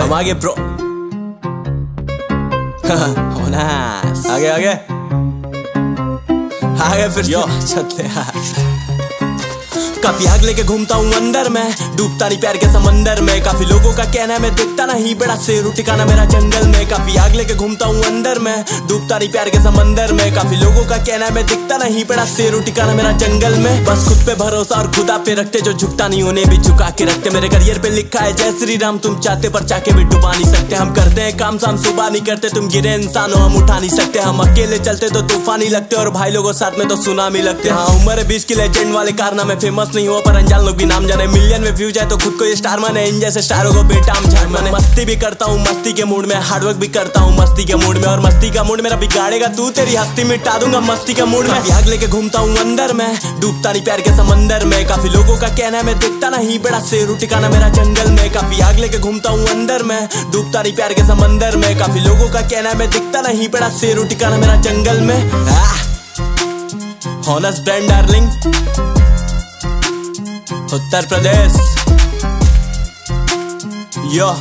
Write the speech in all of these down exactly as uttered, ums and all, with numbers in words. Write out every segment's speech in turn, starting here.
हम आगे प्रो होना आगे आगे आगे फिर यो चलते हैं। काफी आग लेके घूमता हूँ अंदर में, डूबता नहीं प्यार के समंदर में। काफी लोगों का कहना है मैं दिखता नहीं, बड़ा शेर ठिकाना मेरा जंगल में। काफी आग लेके घूमता हूँ अंदर में, डूबता नहीं प्यार के समंदर में। काफी लोगों का कहना है मैं दिखता नहीं, बड़ा शेर ठिकाना मेरा जंगल में। बस खुद पे भरोसा और खुदा पे रखते, जो झुकता नहीं उन्हें भी झुका के रखते। मेरे करियर पे लिखा है जय श्री राम, तुम चाहते पर चाके भी डुबा नहीं सकते। हम करते हैं काम शाम सुबह नहीं करते, तुम गिरे इंसान हो हम उठा नहीं सकते। हम अकेले चलते तो तूफान ही लगते, और भाई लोगों साथ में तो सुनामी लगते। हाँ उम्र बीस की लेजेंड वाले कारनामे, फेमस नहीं हुआ पर अनजान लोग भी नाम जाने। मिलियन में व्यू जाए तो खुद को ये स्टार माने, इन जैसे स्टारों को बेटा हम झाड़ माने। मस्ती भी करता हूँ मस्ती के मूड में, हार्डवर्क भी करता हूँ मस्ती के मूड में। और मस्ती का मूड मेरा बिगाड़ेगा तू, तेरी हस्ती मिटा दूंगा मस्ती के मूड में। आग लेके घूमता हूँ अंदर में, डूबता नहीं प्यार के समंदर में। काफी लोगों का कहना है मैं दिखता नहीं, बड़ा शेर ठिकाना मेरा जंगल में। काफी आग लेके घूमता हूँ अंदर में, डूबता नहीं प्यार के समंदर में। काफी लोगों का कहना है मैं दिखता नहीं, बड़ा शेर ठिकाना मेरा जंगल में। Honest brand darling, Uttar Pradesh. यो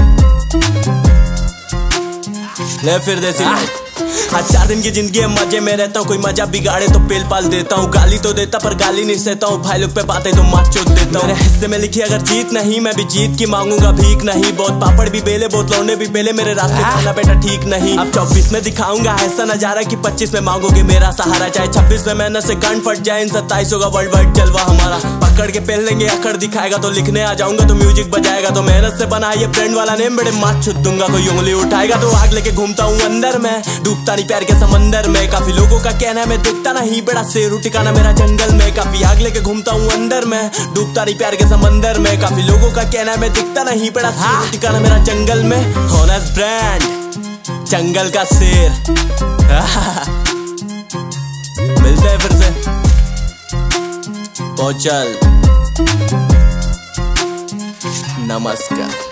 ले फिर देसी हाँ चार दिन की जिंदगी है मजे में रहता हूँ, कोई मजा बिगाड़े तो पेल पाल देता हूँ। गाली तो देता पर गाली नहीं सहता हूँ, भाई लोग पे बातें तो मार चोट देता हूँ। मेरे हिस्से में लिखी अगर जीत नहीं, मैं भी जीत की मांगूंगा भीख नहीं। बहुत पापड़ भी बेले बहुत लौंडे भी बेले, मेरे रास्ते खाना बेटा ठीक नहीं। अब चौबीस में दिखाऊंगा ऐसा नजारा कि पच्चीस में मांगोगे मेरा सहारा। चाहे छब्बीस में मेहनत से कान फट जाए, इन सत्ताईस होगा वर्ल्ड वाइड जलवा हमारा। पकड़ के पहन लेंगे अकड़ दिखाएगा तो लिखने आ जाऊंगा, तो म्यूजिक बजाएगा तो मेहनत से बना ये ब्रांड वाला नेम, बड़े माथ छुट दूंगा कोई उंगली उठाएगा तो। आग लेके घूमता हूँ अंदर में, डूबता नहीं प्यार के समंदर में। काफी लोगों का कहना है मैं दिखता नहीं, बड़ा शेर ठिकाना मेरा जंगल में। काफी आग लेके घूमता हूँ अंदर में, डूबता नहीं प्यार के समंदर में। काफी लोगों का कहना है मैं दिखता नहीं, बड़ा शेर ठिकाना मेरा जंगल में। हॉनेस्ट ब्रांड जंगल का शेर। मिलते हैं फिर से, ओ चल नमस्कार।